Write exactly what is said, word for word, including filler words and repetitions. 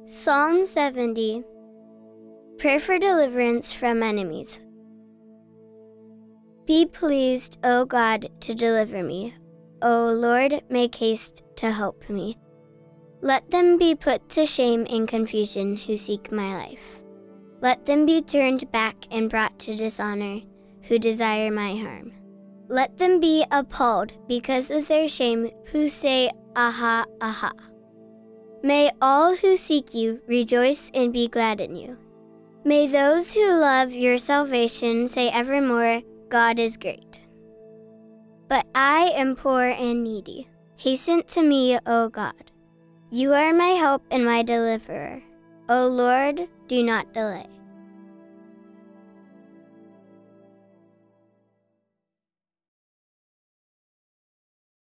Psalm seventy. Prayer for deliverance from enemies. Be pleased, O God, to deliver me. O Lord, make haste to help me. Let them be put to shame and confusion who seek my life. Let them be turned back and brought to dishonor who desire my harm. Let them be appalled because of their shame who say, Aha, aha. May all who seek you rejoice and be glad in you. May those who love your salvation say evermore, God is great. But I am poor and needy. Hasten to me, O God. You are my help and my deliverer. O Lord, do not delay.